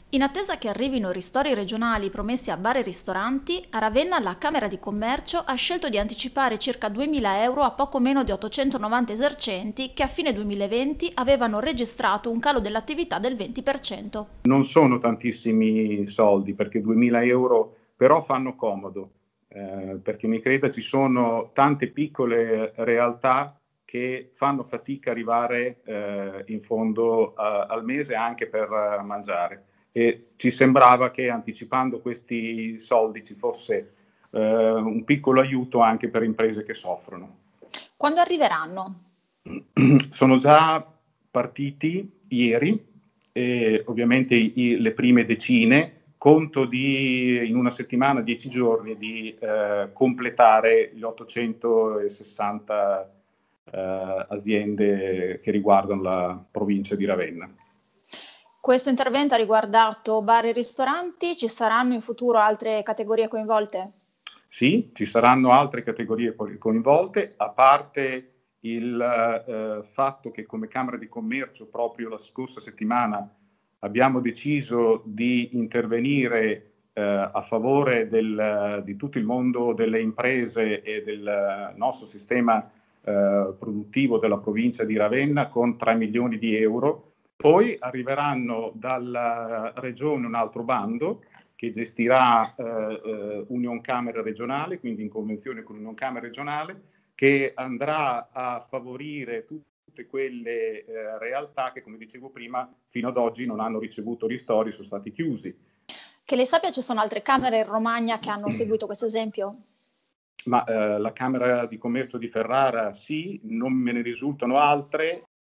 In attesa che arrivino i ristori regionali promessi a bar e ristoranti, a Ravenna la Camera di Commercio ha scelto di anticipare circa 2.000 euro a poco meno di 890 esercenti che a fine 2020 avevano registrato un calo dell'attività del 20%. Non sono tantissimi soldi perché 2.000 euro però fanno comodo, perché mi creda ci sono tante piccole realtà che fanno fatica a arrivare in fondo al mese anche per mangiare. E ci sembrava che anticipando questi soldi ci fosse un piccolo aiuto anche per imprese che soffrono. Quando arriveranno? Sono già partiti ieri, e ovviamente le prime decine. Conto in una settimana, 10 giorni, di completare gli 860 aziende che riguardano la provincia di Ravenna. Questo intervento ha riguardato bar e ristoranti, ci saranno in futuro altre categorie coinvolte? Sì, ci saranno altre categorie coinvolte, a parte il fatto che come Camera di Commercio proprio la scorsa settimana abbiamo deciso di intervenire a favore di tutto il mondo delle imprese e del nostro sistema produttivo della provincia di Ravenna con 3 milioni di euro. Poi arriveranno dalla regione un altro bando che gestirà Union Camere regionale, quindi in convenzione con Union Camere regionale, che andrà a favorire tutte quelle realtà che, come dicevo prima, fino ad oggi non hanno ricevuto ristori, sono stati chiusi. Che lei sappia, ci sono altre Camere in Romagna che hanno seguito questo esempio? Ma la Camera di Commercio di Ferrara sì, non me ne risultano altre.